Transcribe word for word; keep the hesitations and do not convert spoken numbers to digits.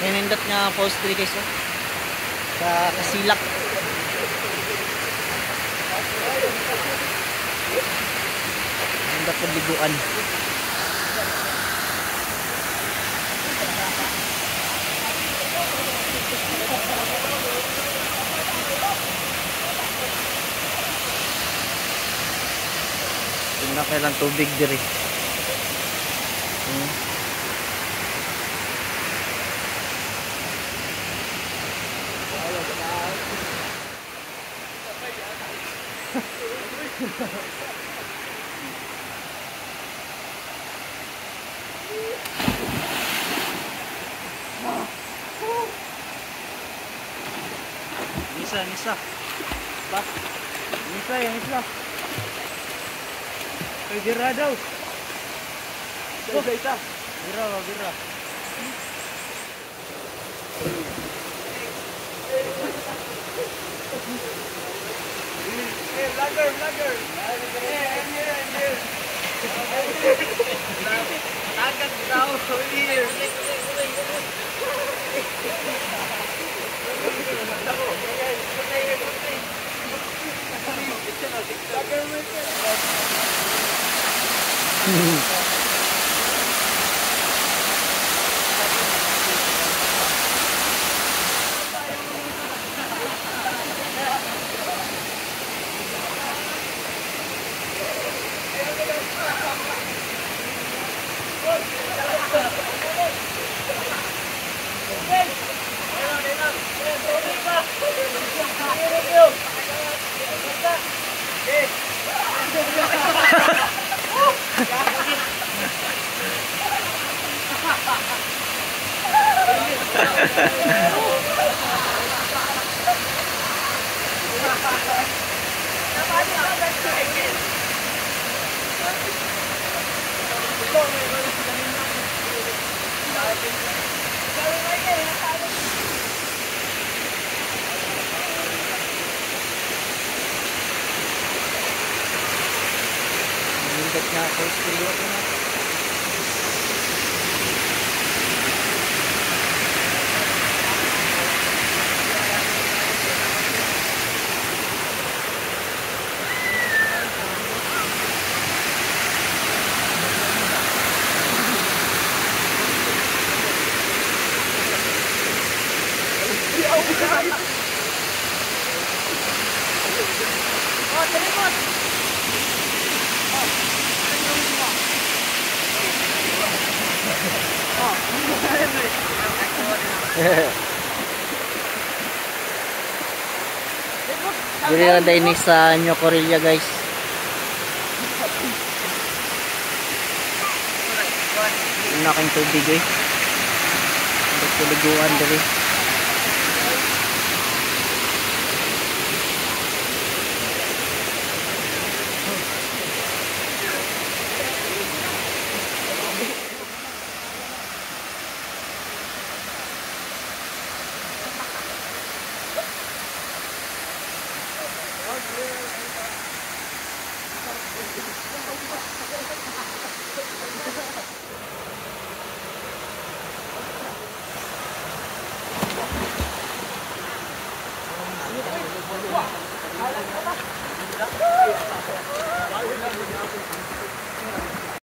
Ninindot nga post diri guys oh. Sa Kasilak. Nindot po liguan. Tingnan kailang tubig diri. Hmm. Nisa, Nisa. Ba? Nisa yang Nisa. Kay Bira daw. Oh, isa. Bira, Bira. Hey, vlogger, vlogger. Hey, I'm here, I'm here. Agad daw, here. Nindot nga post diri ako na. Oh, telepon. Oh. Diri ra dai ni sa New Korea guys. Naking tubig eh. Tuliguan diri.